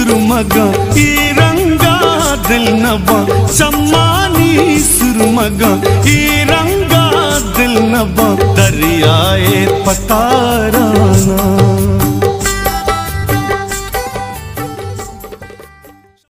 सुरमगा ई रंगा दिल नबा सम्मानी सुरमगा ई रंगा दिल नबा दरियाए पताराना।